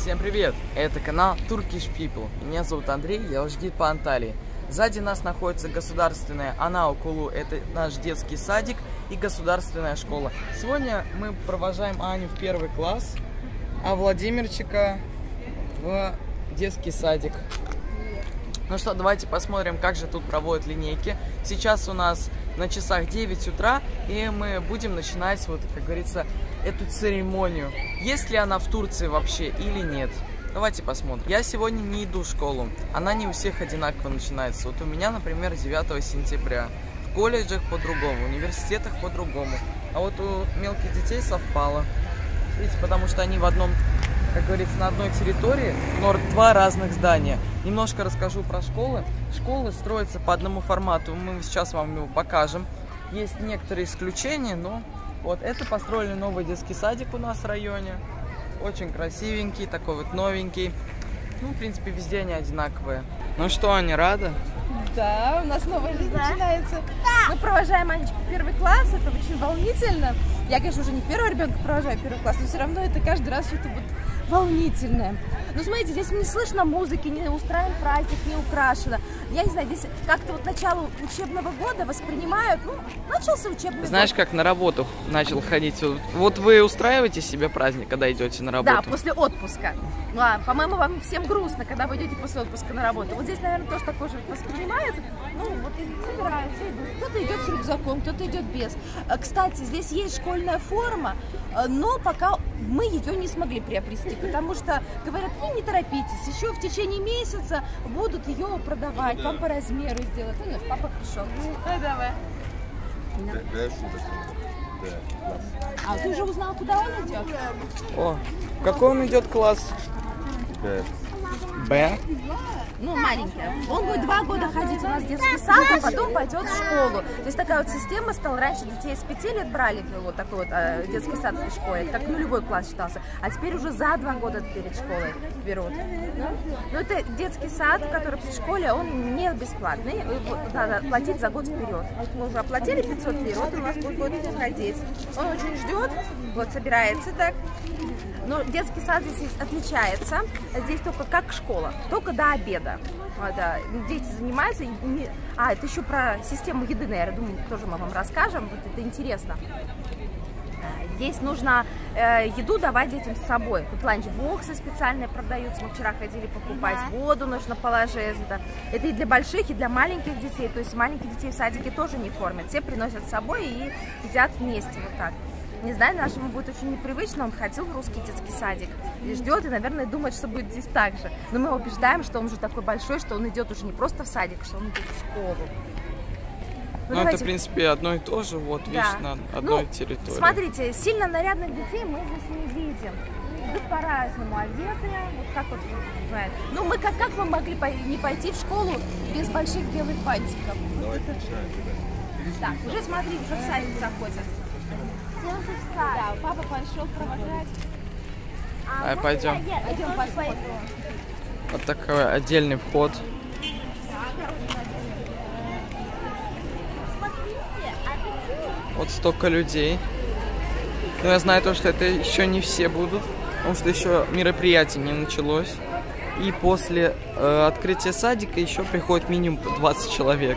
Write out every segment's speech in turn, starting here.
Всем привет! Это канал Turkish People. Меня зовут Андрей, я ваш гид по Анталии. Сзади нас находится государственная Анаукулу, это наш детский садик и государственная школа. Сегодня мы провожаем Аню в первый класс, а Владимирчика в детский садик. Ну что, давайте посмотрим, как же тут проводят линейки. Сейчас у нас на часах 9 утра, и мы будем начинать, вот, как говорится, эту церемонию. Есть ли она в Турции вообще или нет? Давайте посмотрим. Я сегодня не иду в школу. Она не у всех одинаково начинается. Вот у меня, например, 9 сентября. В колледжах по-другому, в университетах по-другому. А вот у мелких детей совпало. Видите, потому что они в одном, как говорится, на одной территории, но два разных здания. Немножко расскажу про школы. Школы строятся по одному формату. Мы сейчас вам его покажем. Есть некоторые исключения, но вот это построили новый детский садик у нас в районе. Очень красивенький, такой вот новенький. Ну, в принципе, везде они одинаковые. Ну что, Аня, рада? Да, у нас новая жизнь начинается. Мы провожаем Анечку в первый класс, это очень волнительно. Я, конечно, уже не первого ребенка провожаю в первый класс, но все равно это каждый раз что-то вот волнительное. Ну, смотрите, здесь не слышно музыки, не устраиваем праздник, не украшено. Я не знаю, здесь как-то вот начало учебного года воспринимают, ну, начался учебный год. Знаешь, как на работу начал ходить? Вот вы устраиваете себе праздник, когда идете на работу? Да, после отпуска. Ну, по-моему, вам всем грустно, когда вы идете после отпуска на работу. Вот здесь, наверное, тоже такое же воспринимают. Ну, вот и собираются, идут. Кто-то идет с рюкзаком, кто-то идет без. Кстати, здесь есть школьная форма, но пока мы ее не смогли приобрести, потому что, говорят, вы не торопитесь, еще в течение месяца будут ее продавать, вам по размеру сделать. Ну, нет, папа пришел. Ну, давай. А ты уже узнал, куда он идет? О, в какой он идет класс? Б. Ну, маленькая. Он будет 2 года ходить у нас в детский сад, а потом пойдет в школу. То есть такая вот система стала. Раньше детей с 5 лет брали вот такой вот детский сад в школе, как нулевой класс считался. А теперь уже за 2 года перед школой берут. Ну, это детский сад, который в школе, он не бесплатный. Надо платить за год вперед. Мы уже оплатили 500 лир, вот у нас будет год ходить. Он очень ждет, вот собирается так. Но детский сад здесь отличается. Здесь только как школа, только до обеда. Да, дети занимаются. Это еще про систему еды, наверное, думаю, тоже мы вам расскажем. Вот это интересно. Здесь нужно еду давать детям с собой. Тут ланчбоксы специальные продаются. Мы вчера ходили покупать. Воду нужно положить. Это и для больших, и для маленьких детей. То есть маленьких детей в садике тоже не кормят. Все приносят с собой и едят вместе вот так. Не знаю, нашему будет очень непривычно, он ходил в русский детский садик и ждет, и, наверное, думает, что будет здесь так же. Но мы его убеждаем, что он уже такой большой, что он идет уже не просто в садик, что он идет в школу. Ну, это, в принципе, одно и то же, вот, да. Видишь, на одной территории. Смотрите, сильно нарядных детей мы здесь не видим. Идут по-разному одеты, вот как вот, знаете. Ну, мы как мы могли не пойти в школу без больших белых бантиков? Так, уже смотри, уже в садик заходят. Да, папа пошел провожать. Пойдем. Пойдем посмотрим. Вот такой отдельный вход. Вот столько людей. Но я знаю то, что это еще не все будут, потому что еще мероприятие не началось. И после открытия садика еще приходит минимум 20 человек.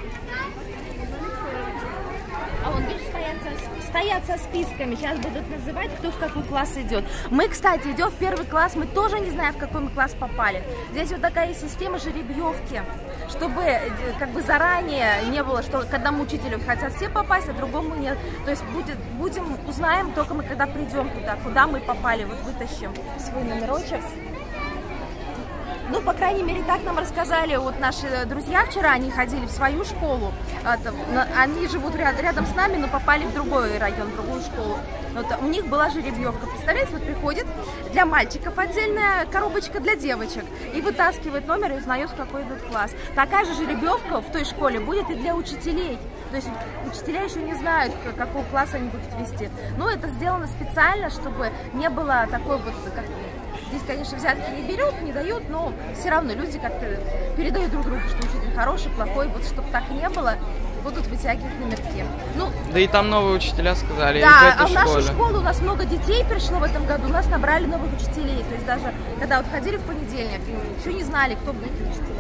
Стоят со списками, сейчас будут называть, кто в какой класс идет. Мы, кстати, идем в первый класс, мы тоже не знаем, в какой мы класс попали. Здесь вот такая система жеребьевки, чтобы как бы заранее не было, что к одному учителю хотят все попасть, а другому нет. То есть узнаем только мы, когда придем туда, куда мы попали, вот вытащим свой номерочек. Ну, по крайней мере, так нам рассказали вот наши друзья вчера, они ходили в свою школу, они живут рядом с нами, но попали в другой район, в другую школу. Вот, у них была жеребьевка, представляете, вот приходит для мальчиков отдельная коробочка для девочек и вытаскивает номер и узнает, в какой идет класс. Такая же жеребьевка в той школе будет и для учителей. То есть учителя еще не знают, какого класса они будут вести. Но это сделано специально, чтобы не было такой вот... Здесь, конечно, взятки не берут, не дают, но все равно люди как-то передают друг другу, что учитель хороший, плохой, вот чтобы так не было. будут вытягивать номерки. Ну, Да и там новые учителя сказали, да, и в этой а в нашу школе. школу у нас много детей пришло в этом году, у нас набрали новых учителей. То есть даже когда вот ходили в понедельник, еще не знали, кто будет учителя.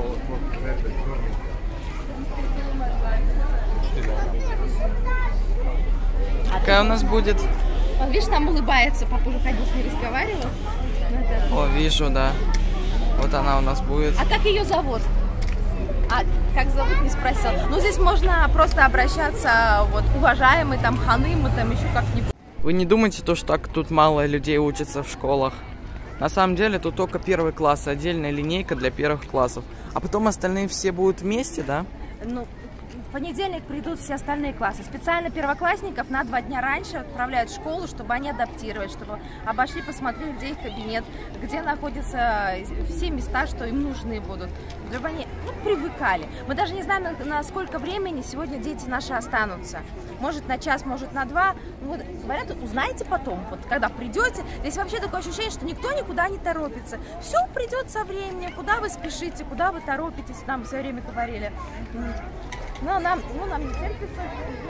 Какая у нас будет? Он, видишь, там улыбается, папа уже ходил с ней разговаривал. О, вижу, да. Вот она у нас будет. А как ее зовут? А как зовут, не спросил. Ну, здесь можно просто обращаться, вот, уважаемый, там, ханым, и там еще как-нибудь. Вы не думайте, что так тут мало людей учатся в школах. На самом деле тут только первый класс, отдельная линейка для первых классов. А потом остальные все будут вместе, да? Ну, в понедельник придут все остальные классы. Специально первоклассников на 2 дня раньше отправляют в школу, чтобы они адаптировались, чтобы обошли, посмотрели, где их кабинет, где находятся все места, что им нужны будут. Чтобы они привыкали. Мы даже не знаем, на сколько времени сегодня дети наши останутся. Может на час, может на 2. Ну, вот, говорят, узнаете потом, вот, когда придете. Здесь вообще такое ощущение, что никто никуда не торопится. Все придет со временем. Куда вы спешите, куда вы торопитесь, нам все время говорили. Но нам не терпится.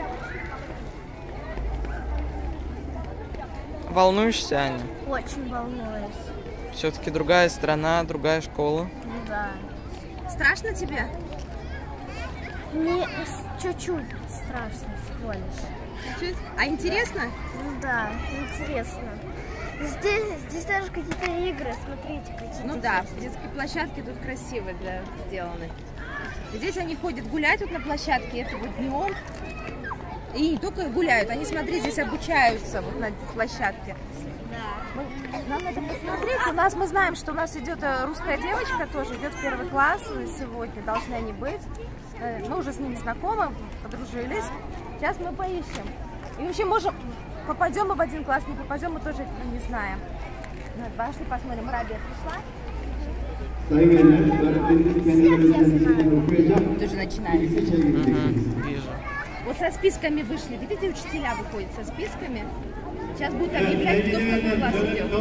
Волнуешься, Аня? Очень волнуюсь. Все-таки другая страна, другая школа. Да. Страшно тебе? Мне чуть-чуть страшно всего лишь. Чуть? А интересно? Да, интересно. Здесь даже какие-то игры, смотрите, какие-то. Ну да, детские площадки тут красиво сделаны. Здесь они ходят гулять вот на площадке, это вот днем. И не только гуляют, они, смотри, здесь обучаются вот на площадке. Да. Нам надо посмотреть. У нас, мы знаем, что у нас идет русская девочка, тоже идет в 1 класс. Сегодня должны они быть. Мы уже с ними знакомы, подружились. Сейчас мы поищем. И вообще можем, попадем мы в 1 класс, не попадем, мы тоже этого не знаем. Пошли посмотрим, Рабия пришла. Тоже начинается. Вижу. Вот со списками вышли. Видите, учителя выходят со списками. Сейчас будут объявлять, кто в какой класс идет.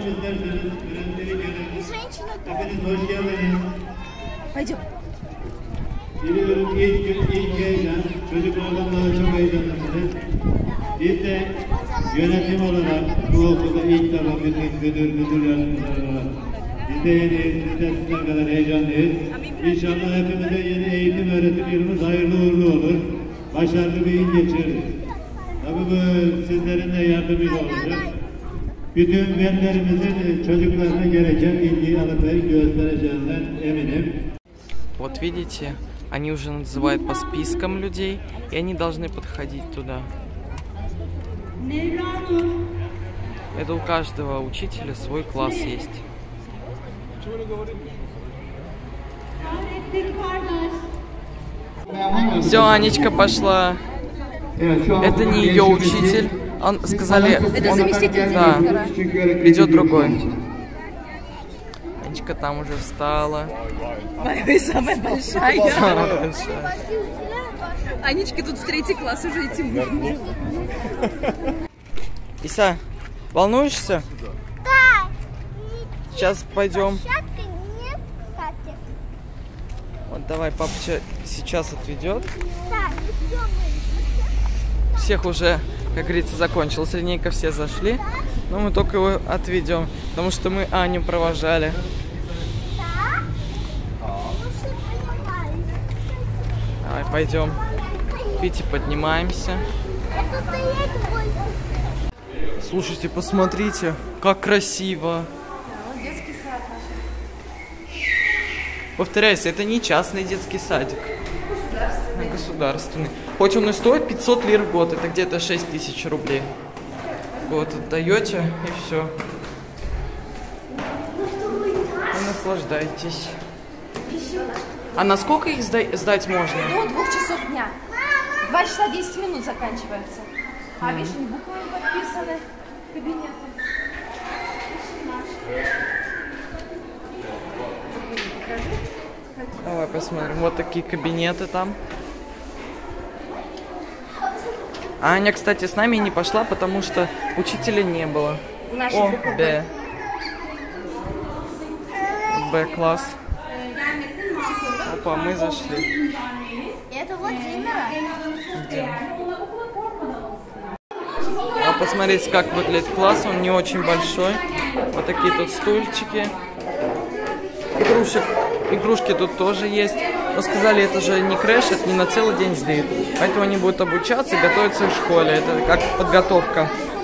И женщина тоже. Paycım. Biliyorum ilk heyecan, çocuklardan daha çok heyecanlısınız. Biz de yönetim olarak bu okulda ilk defa müdür yardımcıları olarak biz de yeniyiz, biz de sizler kadar heyecanlıyız. İnşallah hepimize yeni eğitim öğretim yılımız hayırlı uğurlu olur. Başarılı bir yıl geçiririz. Tabii bu sizlerin de yardımıyla olacak. Bütün velilerimizin çocuklarına gereken ilgiyi alıp göstereceğinden eminim. Вот видите, они уже называют по спискам людей, и они должны подходить туда. Это у каждого учителя свой класс есть. Все, Анечка пошла. Это не ее учитель. Он сказали, Это он, заместитель да, директора. придет другой. Анечка там уже встала. Моя самая большая. Самая большая. Анечке тут в 3 класс уже идти можно. Иса, волнуешься? Да. Сейчас пойдем. Площадка не кстати. Вот давай, папа сейчас отведет. Да, идем. Всех уже, как говорится, закончилась линейка, все зашли. Но мы только его отведем, потому что мы Аню провожали. Да? Ну, все понимаю. Давай, пойдем. Видите, поднимаемся. Это стоит будет. Слушайте, посмотрите, как красиво. Вот детский сад наш. Повторяюсь, это не частный детский садик, а государственный. Хоть он и стоит 500 лир в год, это где-то 6000 рублей. Вот, отдаете и все. И наслаждайтесь. А на сколько их сдать можно? До 2 часов дня. 2 часа 10 минут заканчивается. А видишь, буквы подписаны кабинеты. Давай посмотрим. Вот такие кабинеты там. Аня, кстати, с нами не пошла, потому что учителя не было. О, Б. Б-класс. Опа, мы зашли. Это вот А посмотрите, как выглядит класс, он не очень большой. Вот такие тут стульчики. Игрушки тут тоже есть. Но сказали, это же не крэш, это не на целый день сдают. Поэтому они будут обучаться и готовиться в школе. Это как подготовка.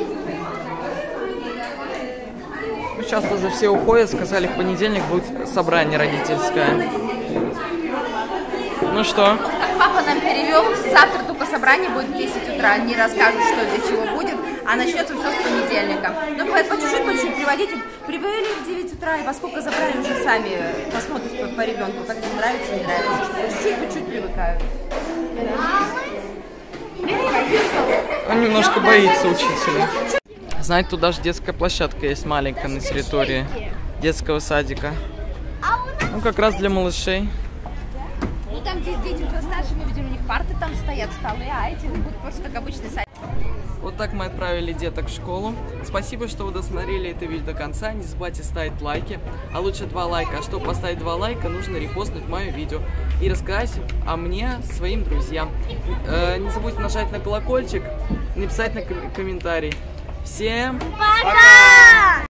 Ну, сейчас уже все уходят, сказали, в понедельник будет собрание родительское. Ну что? Как папа нам перевел, завтра только собрание будет в 10 утра. Они расскажут, что для чего будет, а начнется все с понедельника. Ну, по чуть-чуть приводите. Привели в 9 утра, и во сколько забрали, уже сами посмотрите по ребенку, как им нравится, не нравится, что по чуть-чуть привыкают. Он немножко боится учителя. Знаете, тут даже детская площадка есть маленькая на территории детского садика. Ну, как раз для малышей. Ну, там дети старше, мы видим, у них парты там стоят, столы, а эти будут просто как обычный садик. Вот так мы отправили деток в школу. Спасибо, что вы досмотрели это видео до конца. Не забывайте ставить лайки, а лучше 2 лайка. А чтобы поставить 2 лайка, нужно репостнуть мое видео и рассказать о мне своим друзьям. Не забудьте нажать на колокольчик, написать на комментарий. Всем пока!